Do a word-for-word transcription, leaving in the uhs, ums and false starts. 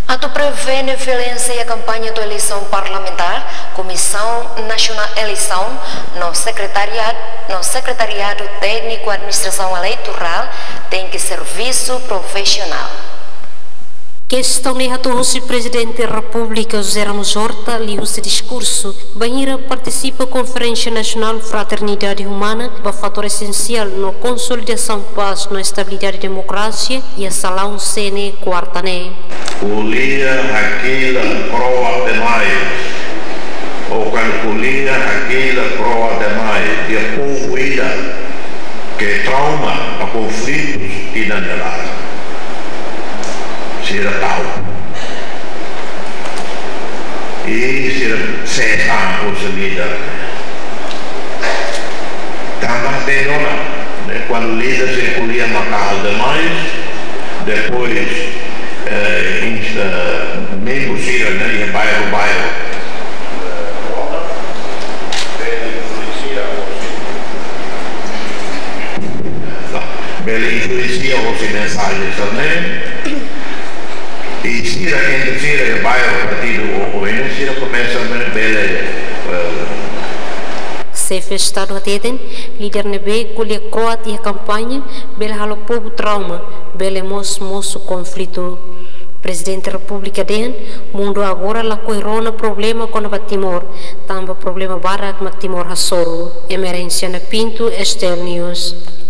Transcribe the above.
Atu prevene violência e a campanha da eleição parlamentar, Comissão Nacional Eleição, no Secretariado, no Secretariado Técnico Administração Eleitoral, tem que serviço profissional. Questão de o Presidente da República José Ramos Horta liu seu discurso. Banheira participa da Conferência Nacional Fraternidade Humana, um fator essencial na consolidação paz, na estabilidade e democracia e a salão cene quartané. Kulia hakila proa demais, ou quando kulia hakila proa demais, dia pouco ira, que trauma a conflitos e nanelada. Sira tahu e sira setan por líder tambah denona, né? Quando o líder se recolhia macal demais, depois eh, insta, mesmo sira né, bairro bairro bela influencia os mensagens também. E se a gente tira o bairro partido ou o N começa a bela se festado a teden, líder nebe colhe croat e a campanha, bela halo povo trauma, bela mos moço conflito. Presidente da República den, mundo agora la corona problema com a Timor, tamba problema barak ma Timor hasoro, emergência na Pinto, Estel News.